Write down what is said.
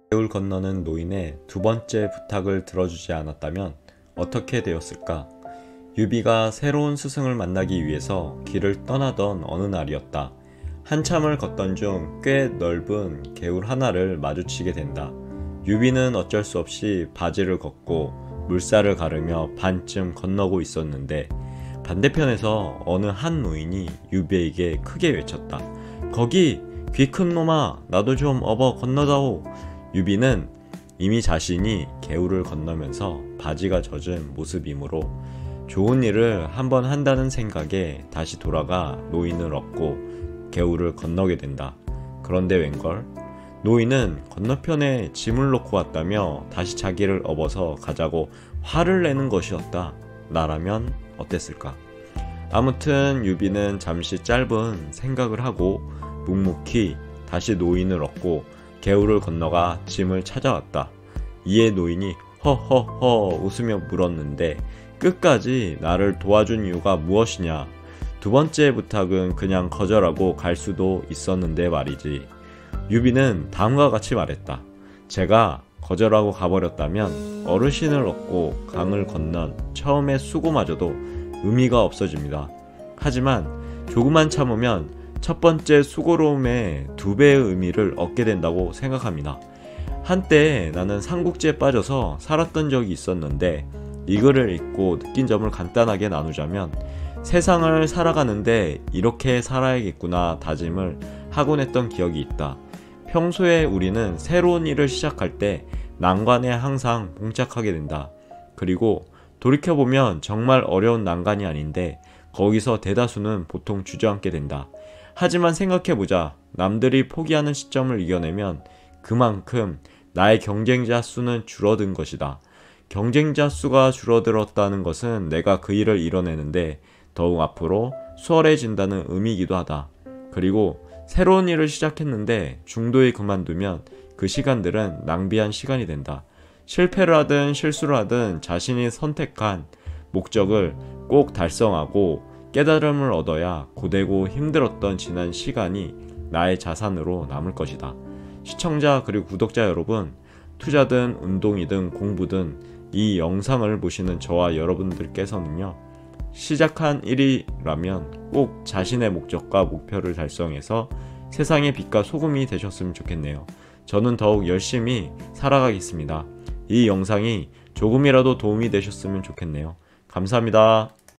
개울 건너는 노인의 두 번째 부탁을 들어주지 않았다면 어떻게 되었을까? 유비가 새로운 스승을 만나기 위해서 길을 떠나던 어느 날이었다. 한참을 걷던 중 꽤 넓은 개울 하나를 마주치게 된다. 유비는 어쩔 수 없이 바지를 걷고 물살을 가르며 반쯤 건너고 있었는데 반대편에서 어느 한 노인이 유비에게 크게 외쳤다. 거기! 귀 큰 놈아! 나도 좀 업어 건너다오! 유비는 이미 자신이 개울을 건너면서 바지가 젖은 모습이므로 좋은 일을 한번 한다는 생각에 다시 돌아가 노인을 업고 개울을 건너게 된다. 그런데 웬걸? 노인은 건너편에 짐을 놓고 왔다며 다시 자기를 업어서 가자고 화를 내는 것이었다. 나라면 어땠을까? 아무튼 유비는 잠시 짧은 생각을 하고 묵묵히 다시 노인을 얻고 개울을 건너가 짐을 찾아왔다. 이에 노인이 허허허 웃으며 물었는데 끝까지 나를 도와준 이유가 무엇이냐? 두 번째 부탁은 그냥 거절하고 갈 수도 있었는데 말이지. 유비는 다음과 같이 말했다. 제가 거절하고 가버렸다면 어르신을 얻고 강을 건넌 처음의 수고마저도 의미가 없어집니다. 하지만 조금만 참으면 첫 번째 수고로움의 2배의 의미를 얻게 된다고 생각합니다. 한때 나는 삼국지에 빠져서 살았던 적이 있었는데 이 글을 읽고 느낀 점을 간단하게 나누자면 세상을 살아가는데 이렇게 살아야겠구나 다짐을 하곤 했던 기억이 있다. 평소에 우리는 새로운 일을 시작할 때 난관에 항상 봉착하게 된다. 그리고 돌이켜보면 정말 어려운 난관이 아닌데 거기서 대다수는 보통 주저앉게 된다. 하지만 생각해보자. 남들이 포기하는 시점을 이겨내면 그만큼 나의 경쟁자 수는 줄어든 것이다. 경쟁자 수가 줄어들었다는 것은 내가 그 일을 이뤄내는데 더욱 앞으로 수월해진다는 의미이기도 하다. 그리고 새로운 일을 시작했는데 중도에 그만두면 그 시간들은 낭비한 시간이 된다. 실패를 하든 실수를 하든 자신이 선택한 목적을 꼭 달성하고 깨달음을 얻어야 고되고 힘들었던 지난 시간이 나의 자산으로 남을 것이다. 시청자 그리고 구독자 여러분, 투자든 운동이든 공부든 이 영상을 보시는 저와 여러분들께서는요, 시작한 일이라면 꼭 자신의 목적과 목표를 달성해서 세상의 빛과 소금이 되셨으면 좋겠네요. 저는 더욱 열심히 살아가겠습니다. 이 영상이 조금이라도 도움이 되셨으면 좋겠네요. 감사합니다.